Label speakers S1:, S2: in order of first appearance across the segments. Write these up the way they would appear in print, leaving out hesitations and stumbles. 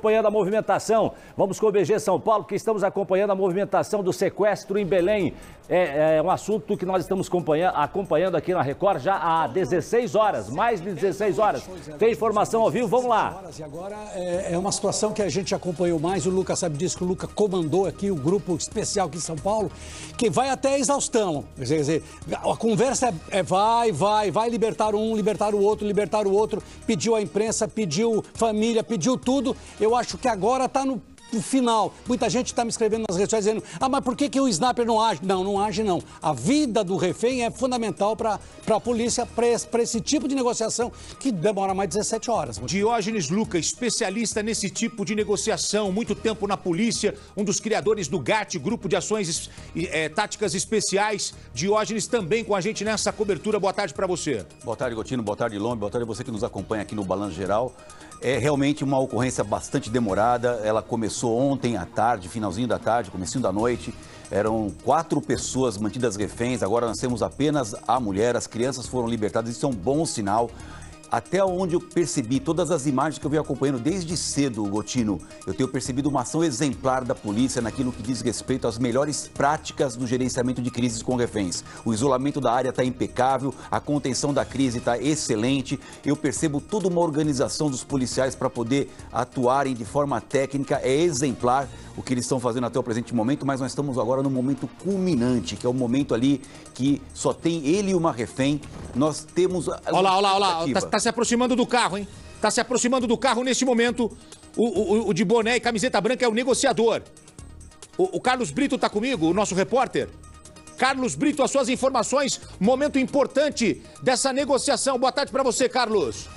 S1: acompanhando a movimentação. Vamos com o BG São Paulo, que estamos acompanhando a movimentação do sequestro em Belém. É um assunto que nós estamos acompanhando aqui na Record já há 16 horas, mais de 16 horas. Tem informação ao vivo, vamos lá.
S2: E agora é uma situação que a gente acompanhou mais, o Lucas sabe disso, que o Lucas comandou aqui o grupo especial aqui em São Paulo, que vai até a exaustão. Quer dizer, a conversa vai libertar um, libertar o outro, pediu a imprensa, pediu família, pediu tudo. Eu acho que agora está no final. Muita gente está me escrevendo nas redes sociais dizendo: ah, mas por que o sniper não age? Não, não age não. A vida do refém é fundamental para a polícia, para esse tipo de negociação que demora mais de 17 horas.
S3: Diógenes Lucas, especialista nesse tipo de negociação, muito tempo na polícia, um dos criadores do GAT, Grupo de Ações Táticas Especiais. Diógenes também com a gente nessa cobertura. Boa tarde para você.
S4: Boa tarde, Gotino. Boa tarde, Lombe. Boa tarde a você que nos acompanha aqui no Balanço Geral. É realmente uma ocorrência bastante demorada. Ela começou ontem à tarde, finalzinho da tarde, comecinho da noite. Eram 4 pessoas mantidas reféns. Agora nós temos apenas a mulher. As crianças foram libertadas. Isso é um bom sinal. Até onde eu percebi, todas as imagens que eu venho acompanhando desde cedo, Gotino, eu tenho percebido uma ação exemplar da polícia naquilo que diz respeito às melhores práticas do gerenciamento de crises com reféns. O isolamento da área está impecável, a contenção da crise está excelente. Eu percebo toda uma organização dos policiais para poder atuarem de forma técnica, é exemplar o que eles estão fazendo até o presente momento, mas nós estamos agora no momento culminante, que é o momento ali que só tem ele e uma refém. Nós temos...
S3: Olha lá, tá se aproximando do carro, hein? Tá se aproximando do carro neste momento. O de boné e camiseta branca é o negociador. O Carlos Brito tá comigo, o nosso repórter. Carlos Brito, as suas informações, momento importante dessa negociação. Boa tarde para você, Carlos.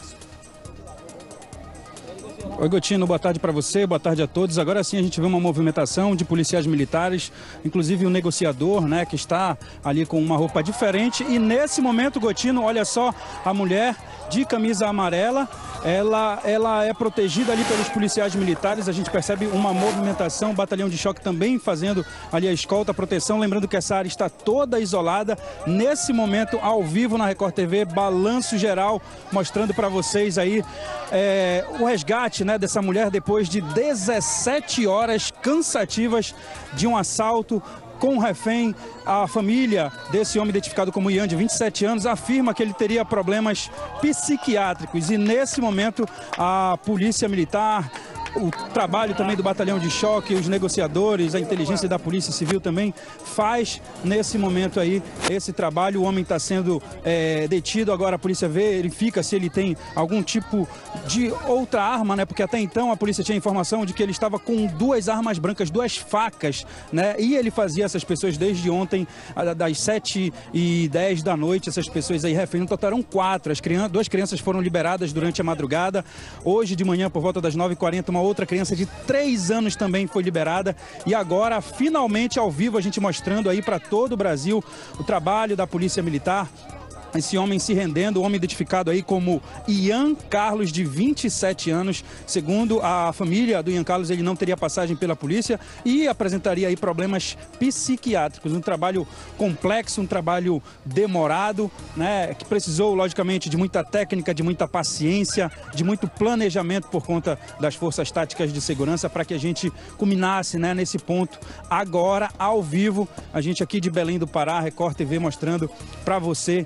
S5: Oi, Gotino, boa tarde para você, boa tarde a todos. Agora sim a gente vê uma movimentação de policiais militares, inclusive um negociador, né, que está ali com uma roupa diferente. E nesse momento, Gotino, olha só, a mulher de camisa amarela, ela é protegida ali pelos policiais militares. A gente percebe uma movimentação, o batalhão de choque também fazendo ali a escolta, a proteção. Lembrando que essa área está toda isolada. Nesse momento, ao vivo na Record TV, balanço geral, mostrando para vocês aí o resgate, né, dessa mulher depois de 17 horas cansativas de um assalto com um refém. A família desse homem, identificado como Ian, de 27 anos, afirma que ele teria problemas psiquiátricos. E nesse momento a polícia militar, o trabalho também do batalhão de choque, os negociadores, a inteligência da polícia civil também faz nesse momento aí esse trabalho. O homem está sendo detido. Agora a polícia verifica se ele tem algum tipo de outra arma, né? Porque até então a polícia tinha informação de que ele estava com 2 armas brancas, 2 facas, né? E ele fazia essas pessoas desde ontem, das 7h10 da noite, essas pessoas aí refém. No total eram 4. 2 crianças foram liberadas durante a madrugada. Hoje de manhã, por volta das 9h40, uma outra criança de 3 anos também foi liberada. E agora, finalmente, ao vivo, a gente mostrando aí para todo o Brasil o trabalho da Polícia Militar. Esse homem se rendendo, o homem identificado aí como Ian Carlos, de 27 anos. Segundo a família do Ian Carlos, ele não teria passagem pela polícia e apresentaria aí problemas psiquiátricos. Um trabalho complexo, um trabalho demorado, né, que precisou, logicamente, de muita técnica, de muita paciência, de muito planejamento por conta das forças táticas de segurança para que a gente culminasse, né, nesse ponto. Agora, ao vivo, a gente aqui de Belém do Pará, Record TV, mostrando para você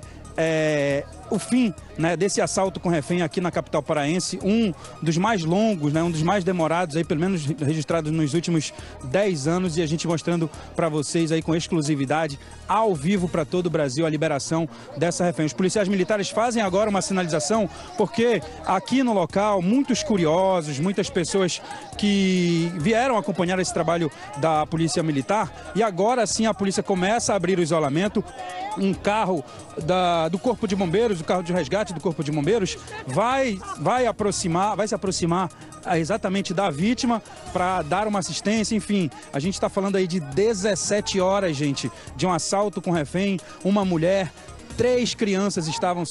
S5: o fim, né, desse assalto com refém aqui na capital paraense, um dos mais longos, né, um dos mais demorados, aí, pelo menos registrados nos últimos 10 anos, e a gente mostrando para vocês aí com exclusividade, ao vivo para todo o Brasil, a liberação dessa refém. Os policiais militares fazem agora uma sinalização, porque aqui no local, muitos curiosos, muitas pessoas que vieram acompanhar esse trabalho da Polícia Militar, e agora sim a polícia começa a abrir o isolamento. Um carro do Corpo de Bombeiros, o carro de resgate do Corpo de Bombeiros, vai se aproximar exatamente da vítima para dar uma assistência. Enfim, a gente está falando aí de 17 horas, gente, de um assalto com refém, uma mulher. 3 crianças estavam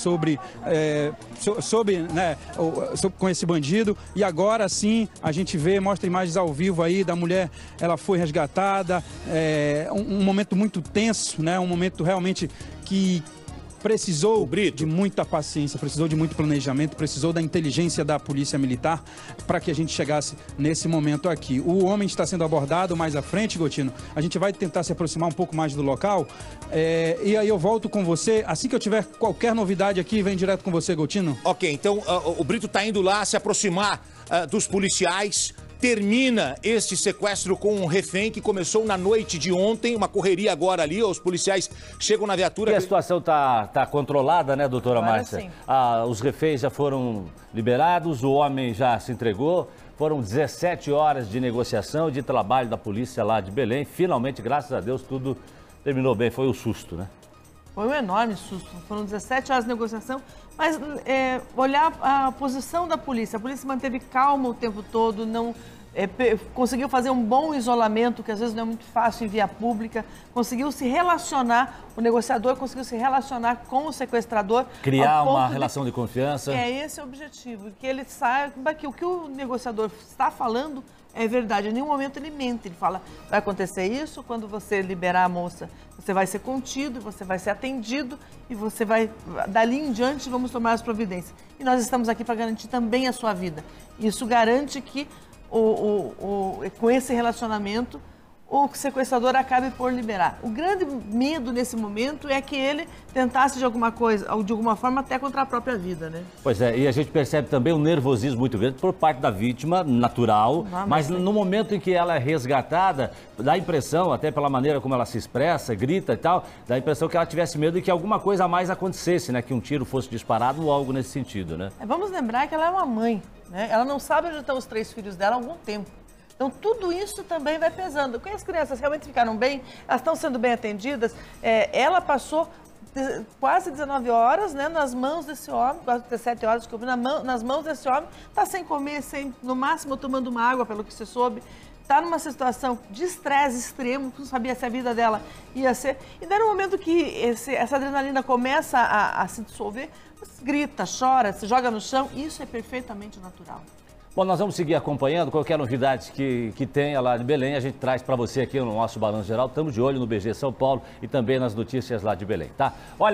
S5: com esse bandido, e agora sim a gente mostra imagens ao vivo aí da mulher. Ela foi resgatada, um momento muito tenso, né? Um momento realmente que precisou de muita paciência, precisou de muito planejamento, precisou da inteligência da Polícia Militar para que a gente chegasse nesse momento aqui. O homem está sendo abordado mais à frente, Gotino. A gente vai tentar se aproximar um pouco mais do local. E aí eu volto com você. Assim que eu tiver qualquer novidade aqui, vem direto com você, Gotino.
S3: Ok, então o Brito está indo lá se aproximar dos policiais. Termina este sequestro com um refém que começou na noite de ontem, uma correria agora ali, os policiais chegam na viatura...
S1: E a situação tá controlada, né, doutora Márcia? Os reféns já foram liberados, o homem já se entregou, foram 17 horas de negociação, de trabalho da polícia lá de Belém. Finalmente, graças a Deus, tudo terminou bem, foi o susto, né?
S6: Foi um enorme susto, foram 17 horas de negociação, mas olhar a posição da polícia, a polícia manteve calma o tempo todo, não conseguiu fazer um bom isolamento, que às vezes não é muito fácil em via pública, conseguiu se relacionar, o negociador conseguiu se relacionar com o sequestrador.
S1: Criar uma relação de confiança.
S6: Esse é o objetivo, que ele saiba que o que o negociador está falando é verdade, em nenhum momento ele mente, ele fala, vai acontecer isso, quando você liberar a moça, você vai ser contido, você vai ser atendido e você vai, dali em diante, vamos tomar as providências. E nós estamos aqui para garantir também a sua vida. Isso garante que, com esse relacionamento, o sequestrador acabe por liberar. O grande medo nesse momento é que ele tentasse de alguma coisa, ou de alguma forma até contra a própria vida, né?
S1: Pois é, e a gente percebe também um nervosismo muito grande por parte da vítima, natural, mas no momento em que ela é resgatada, dá a impressão, até pela maneira como ela se expressa, grita e tal, dá a impressão que ela tivesse medo de que alguma coisa a mais acontecesse, né? Que um tiro fosse disparado ou algo nesse sentido, né?
S6: Vamos lembrar que ela é uma mãe, né? Ela não sabe onde estão os 3 filhos dela há algum tempo. Então, tudo isso também vai pesando. Como as crianças realmente ficaram bem, elas estão sendo bem atendidas. Ela passou quase 19 horas, né, nas mãos desse homem, quase 17 horas, nas mãos desse homem, está sem comer, no máximo tomando uma água, pelo que se soube. Está numa situação de estresse extremo, não sabia se a vida dela ia ser. E daí no momento que essa adrenalina começa a se dissolver, grita, chora, se joga no chão, isso é perfeitamente natural.
S1: Bom, nós vamos seguir acompanhando qualquer novidade que tenha lá de Belém. A gente traz para você aqui no nosso Balanço Geral. Estamos de olho no BG São Paulo e também nas notícias lá de Belém, tá? Olha.